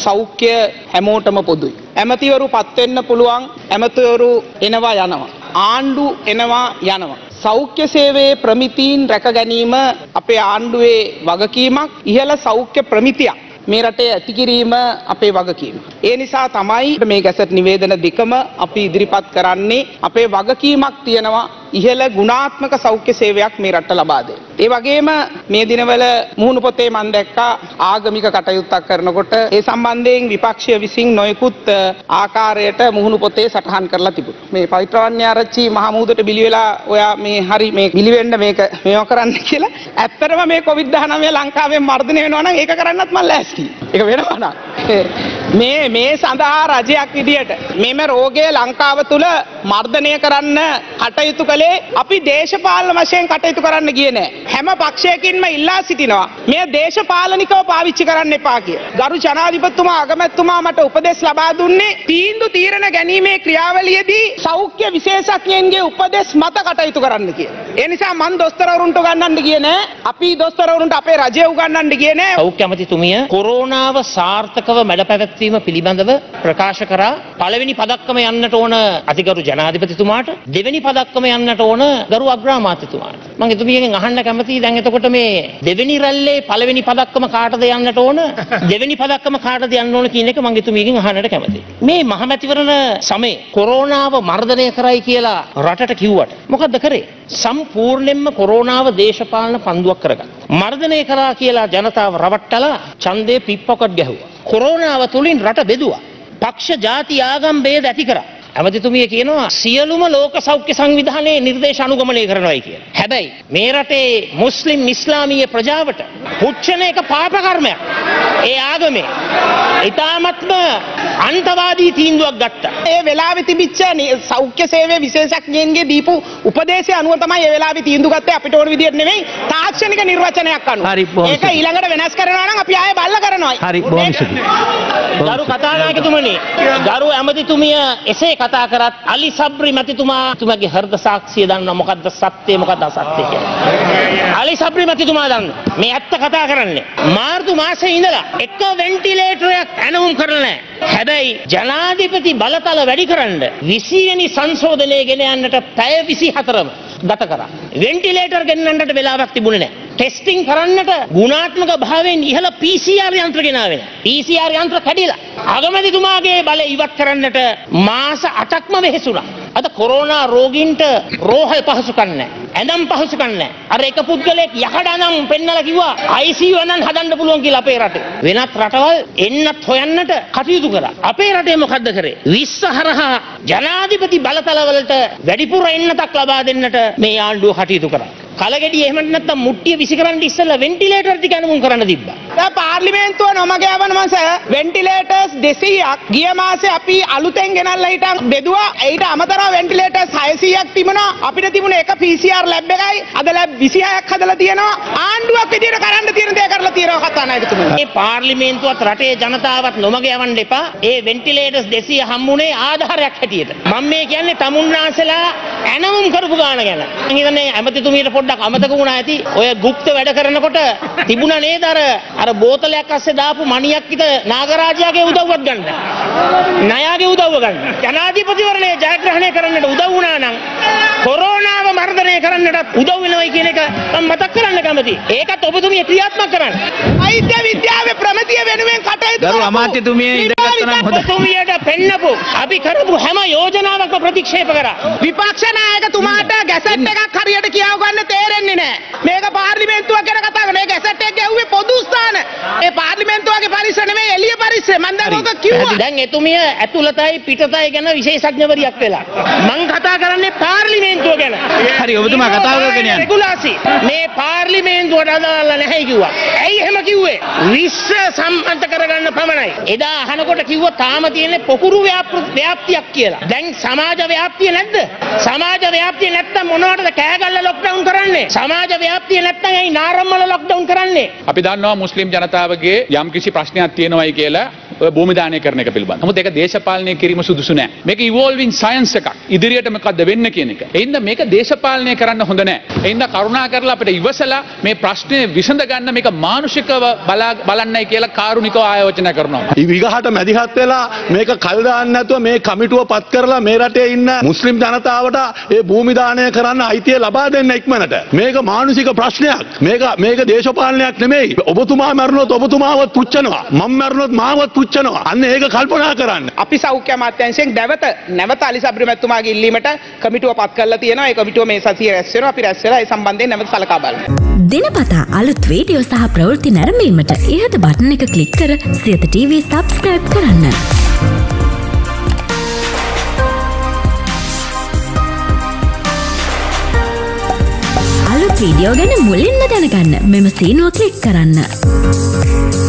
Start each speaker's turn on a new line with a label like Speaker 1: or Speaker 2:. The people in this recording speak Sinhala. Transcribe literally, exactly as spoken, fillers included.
Speaker 1: සෞඛ්‍ය හැමෝටම පොදුයි. ඇමතිවරු පත් වෙන්න පුළුවන්, ඇමතිවරු එනවා යනවා. ආණ්ඩු එනවා යනවා. සෞඛ්‍ය සේවයේ ප්‍රමිතීන් රැක ගැනීම අපේ ආණ්ඩුවේ වගකීමක්. ඉහළ සෞඛ්‍ය ප්‍රමිතියක් මේ රටේ ඇති කිරීම අපේ වගකීම. ඒ නිසා තමයි මේ ගැසට් නිවේදන දෙකම අපි ඉදිරිපත් කරන්නේ. අපේ වගකීමක් තියෙනවා ඉහළ ගුණාත්මක සෞඛ්‍ය සේවයක් මේ රටට ලබා දෙන්න. ඒ වගේම මේ දිනවල මුහුණු පොතේ මම දැක්කා ආගමික කටයුත්තක් කරනකොට ඒ සම්බන්ධයෙන් විපක්ෂය විසින් නොයෙකුත් ආකාරයට මුහුණු පොතේ සටහන් කරලා තිබුණා. මේ පවිත්‍රවන්‍ය ආරච්චි මහමුහුදට බිලි වෙලා ඔයා මේ හරි මේ බිලි වෙන්න මේක මේව කරන්න කියලා. ඇත්තටම මේ කොවිඩ් දහනවය ලංකාවෙන් මර්ධනය වෙනවා නම් ඒක කරන්නත් මම ලෑස්තියි. ඒක වෙනවා නම් මේ මේ සඳහා රජයක් විදියට මෙම රෝගය ලංකාව තුල මර්ධනය කරන්න කටයුතු කළේ අපි දේශපාලන වශයෙන් කටයුතු කරන්න ගියේ නෑ. හැම පක්ෂයකින්ම ඉල්ලා සිටිනවා මේ දේශපාලනිකව පාවිච්චි කරන්න එපා කිය. ගරු ජනාධිපතිතුමා අගමැතිතුමා මට උපදෙස් ලබා දුන්නේ තීන්දුව තීරණ ගැනීමේ ක්‍රියාවලියේදී සෞඛ්‍ය විශේෂඥයන්ගේ උපදෙස් මත කටයුතු කරන්න කිය. ඒ නිසා මන් දොස්තරවරුන්ට උගන්වන්න ගියේ නෑ. අපි දොස්තරවරුන්ට අපේ රජය උගන්වන්න ගියේ නෑ.
Speaker 2: සෞඛ්‍ය අමාත්‍යතුමිය කොරෝනාව සාර්ථකව මැඩ පැවැත්වීම පිළිබඳව ප්‍රකාශ කරා. පළවෙනි පදක්කම යන්නට ඕන අතිගරු ජනාධිපතිතුමාට, දෙවෙනි පදක්කම යන්නට ඕන ගරු අග්‍රාමාත්‍යතුමාට. මම එතුමියගෙන් අහන්න කැමතියි දැන් එතකොට මේ දෙවෙනි රැල්ලේ පළවෙනි පදක්කම කාටද යන්නට ඕන, දෙවෙනි පදක්කම කාටද යන්න ඕන කියන එක මම එතුමියගෙන් අහන්නට කැමතියි. මේ මහමැතිවරණ සමයේ කොරෝනාව මර්ධනය කරයි කියලා රටට කිව්වට මොකද්ද කරේ? සම්පූර්ණයෙන්ම කොරෝනාව දේශපාලන පන්දුවක් කරගත්තා. මර්ධනය කරා කියලා ජනතාව රවට්ටලා ඡන්දේ පිප්පොකට් ගැහුවා. කොරෝනාව තුලින් රට බෙදුවා. පක්ෂ ජාති ආගම් ભેද ඇති කරා. ඇමතිතුමිය කියනවා සියලුම ලෝක සෞඛ්‍ය සංවිධානයේ නිර්දේශ අනුගමනය කරනවායි කියලා. හැබැයි මේ රටේ මුස්ලිම් ඉස්ලාමීය ප්‍රජාවට පුච්චන එක පාප කර්මයක්. ඒ ආගමේ ඊටාත්ම අන්තවාදී තීන්දුවක් ගත්තා. ඒ වෙලාවේ තිබිච්ච සෞඛ්‍ය සේවයේ විශේෂඥයන්ගේ දීපු උපදේශය අනුව තමයි ඒ වෙලාවේ තීන්දුව ගත්තේ. අපිට ඕන විදියට නෙමෙයි තාක්ෂණික නිර්වචනයක් අනුව. ඒක ඊළඟට වෙනස් කරනවා නම් අපි ආයෙ බල්ල කරනවා. හරි බොහොම ස්තුතියි. ගරු කතානායකතුමනි, ගරු ඇමතිතුමිය එසේ කතා කරත් අලි සබ්රි මැතිතුමා තුමාගේ හෘද සාක්ෂිය දන්නවා මොකද්ද සත්‍ය මොකද්ද අසත්‍ය කියලා. අලි සබ්රි මැතිතුමා දන්නවා මේ ඇත්ත කතා කරන්නේ. මාර්තු මාසේ ඉඳලා එක වෙන්ටිලේටරයක් ඇනවුම් කරලා නැහැ. හැබැයි ජනාධිපති බලතල වැඩි කරන්න විසි වෙනි සංශෝධනය ගෙන යන්නට පැය විසිහතරම ගත කරා. වෙන්ටිලේටර් ගෙන්නන්නට වෙලාවක් තිබුණේ නැහැ. ටෙස්ටිං කරන්නට ගුණාත්මක භාවයෙන් ඉහළ පී සී ආර් යන්ත්‍ර ගෙනාවේ නැහැ. පී සී ආර් යන්ත්‍ර කැඩිලා අගමැතිතුමාගේ බලය ඉවත් කරන්නට මාස අටක්ම වෙහෙසුණා. අද කොරෝනා රෝගීන්ට රෝහල් පහසුකම් නැහැ. ඇඳම් පහසුකම් නැහැ. අර එක පුද්ගලයෙක් යකඩ ඇඳම් පෙන්නලා කිව්වා ආයි සී යූ ඇඳන් හදන්න පුළුවන් කියලා අපේ රටේ. වෙනත් රටවල් එන්නත් හොයන්නට කටයුතු කරා. අපේ රටේ මොකද්ද කරේ? විශ්ව හරහා ජනාධිපති බලතලවලට වැඩිපුර එන්නතක් ලබා දෙන්නට මේ ආණ්ඩුව කටයුතු කරා. කලගෙඩිය එහෙම නැත්නම් මුට්ටිය විසි කරන්න ඉස්සෙල්ලා වෙන්ටිලේටර් ටික අනුමුන් කරන්න තිබ්බා. දැන් පාර්ලිමේන්තුව නොමග යවන මාස වෙන්ටිලේටර්ස් දෙසීයක් ගිය මාසේ අපි අලුතෙන් ගෙනල්ලා හිටන් බෙදුවා. ඊට අමතරව වෙන්ටිලේටර්ස් හයසීයක් තිබුණා. අපිට තිබුණේ එක පී සී ආර් ලැබ් එකයි. අද ලැබ් විසිහයක් හදලා තියෙනවා. ආණ්ඩුවක් විදියට කරන්න තියෙන දේ කරලා තියෙනවා කතානායකතුමනි. මේ පාර්ලිමේන්තුවත් රටේ ජනතාවත් නොමග යවන්න එපා. ඒ වෙන්ටිලේටර්ස් දෙසීය හම්බුනේ ආධාරයක් හැටියට. මම මේ කියන්නේ තමුන්නාසලා ඇනවුම් කරපු ගාන ගැන. මම හිතන්නේ ඇමතිතුමියට පොඩ්ඩක් අමතක වුණා ඇති. ඔය গুপ্ত වැඩ කරනකොට තිබුණා නේද අර අර බෝතලයක් අස්සේ දාපු මණියක් විත නාගරාජයාගේ උදව්වක් ගන්න. ණයාගේ උදව්ව ගන්න. ජනාධිපතිවරණය ජයග්‍රහණය කරන්නට උදව් වුණා නම් කොරෝනාව මර්ධනය කරන්නට උදව් වෙනවයි කියන එක මම මතක් කරන්න කැමතියි. ඒකත් ඔබතුමිය ක්‍රියාත්මක කරන්න. වෛද්‍ය විද්‍යාවේ ප්‍රමිතිය වෙනුවෙන් කටයුතු
Speaker 3: දරු අමාත්‍යතුමිය ඉඳගත්තා නම් හොඳයි.
Speaker 2: ඔබතුමියට පෙන්නපු අපි කරපු හැම යෝජනාවක්ම ප්‍රතික්ෂේප කරා.
Speaker 1: විපක්ෂ නායකතුමාට ගැසට් එකක් හරියට කියව ගන්න තේරෙන්නේ නැහැ. මේක පාර්ලිමේන්තුවක් ගැන කතා කරන. මේ ගැසට් එක ගැහුවේ පොදු ස්ථාන. ඒ පාර්ලිමේන්තුවගේ පරිසර නෙමෙයි එළිය පරිසර. මම දැන් ඔක කිව්වා.
Speaker 2: දැන් එතුමිය ඇතුළතයි පිටතයි ගැන විශේෂඥවරියක් වෙලා. මම කතා කරන්නේ පාර්ලිමේන්තුව ගැන.
Speaker 3: හරි ඔබතුමා කතා කරගෙන යන්න.
Speaker 2: රෙගුලාසි මේ පාර්ලිමේන්තුවට අදාළ නැහැ කිව්වා. ඇයි එහෙම කිව්වේ? විශ්ව සම්මත කරගන්න පමණයි. එදා අහනකොට කිව්වා තාම තියෙන්නේ පොකුරු ව්‍යාප්තියක් කියලා. දැන් සමාජ ව්‍යාප්තිය නැද්ද? සමාජ ව්‍යාප්තිය නැත්තම් මොනවටද කෑගල්ල ලොක්ඩවුන් කරන්නේ? සමාජ ව්‍යාප්තිය නැත්තම් ඇයි නාරම්මල ලොක්ඩවුන් කරන්නේ?
Speaker 4: අපි දන්නවා මුස්ලිම් ජනතාවගේ යම් කිසි ප්‍රශ්නයක් තියෙනවායි කියලා ඔය භූමි දානය කරන එක පිළිබඳව. නමුත් ඒක දේශපාලනය කිරීම සුදුසු නෑ. මේක ඉවෝල්වින් සයන්ස් එකක්. ඉදිරියට මොකද්ද වෙන්න කියන එක. ඒ හින්දා මේක දේශපාලනය කරන්න හොඳ නෑ. ඒ හින්දා කරුණා කරලා අපිට ඉවසලා මේ ප්‍රශ්නේ විසඳ ගන්න මේක මානුෂිකව බලා බලන්නයි කියලා කාරුණිකව ආයෝජනය කරනවා.
Speaker 5: විගහට මැදිහත් වෙලා මේක කල් දාන්න නැතුව මේ කමිටුව පත් කරලා මේ රටේ ඉන්න මුස්ලිම් ජනතාවට ඒ භූමි දානය කරන්න අයිතිය ලබා දෙන්න ඉක්මනට. මේක මානසික ප්‍රශ්නයක්. මේක මේක දේශපාලනයක් නෙමෙයි. ඔබතුමා මරනොත් ඔබතුමාවත් පුච්චනවා. මම මරනොත් මාවත් පුච්චනවා. අන්න ඒක කල්පනා කරන්න.
Speaker 1: අපි සෞඛ්‍ය අමාත්‍යාංශයෙන් නැවත නැවත අලි සබ්‍රි මැතිතුමාගේ ඉල්ලීමට කමිටුව පත් කරලා තියෙනවා. ඒ කමිටුව මේ සතියේ රැස් වෙනවා. අපි රැස් වෙලා ඒ සම්බන්ධයෙන් නැවත සලකා බලමු.
Speaker 6: දිනපතා අලුත් වීඩියෝ සහ ප්‍රවෘත්ති නැරඹීමට ඉහත බටන් එක ක්ලික් කර සියත ටීවී සබ්ස්ක්‍රයිබ් කරන්න. අලුත් වීඩියෝ ගැන මුලින්ම දැනගන්න මෙම සීනුව ක්ලික් කරන්න.